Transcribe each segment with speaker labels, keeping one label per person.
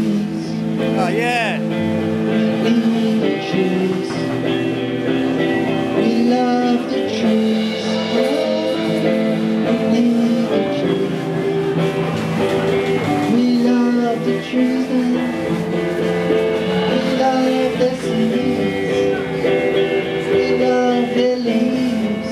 Speaker 1: Oh, yeah.
Speaker 2: We need the trees. We love the trees. We need the trees. We love the trees. We love the seeds. We love the leaves.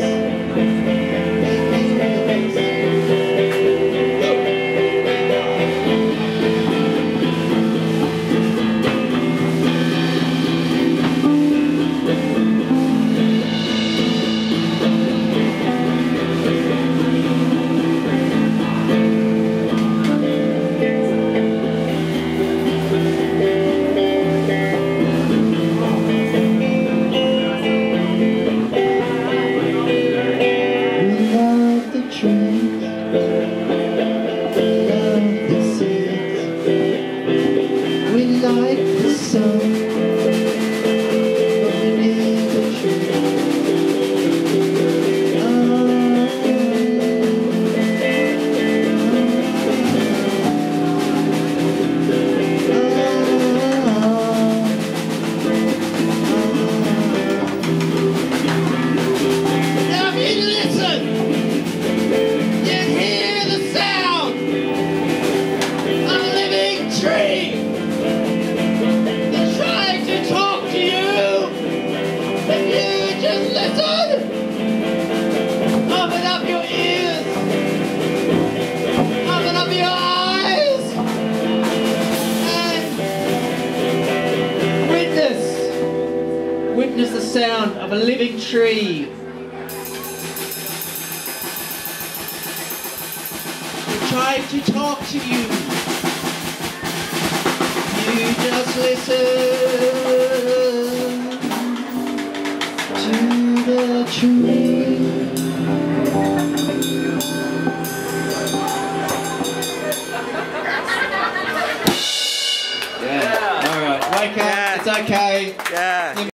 Speaker 2: Trees, we love the seeds, we like the sun, but we need the trees.
Speaker 1: Now if you listen, tree. They're trying to talk to you. If you just listen, open up your ears, open up your eyes, and witness the sound of a living tree. They're trying to talk to you. You just listen to the tree. Yeah. All right. Wake up. It's okay.
Speaker 3: Yeah.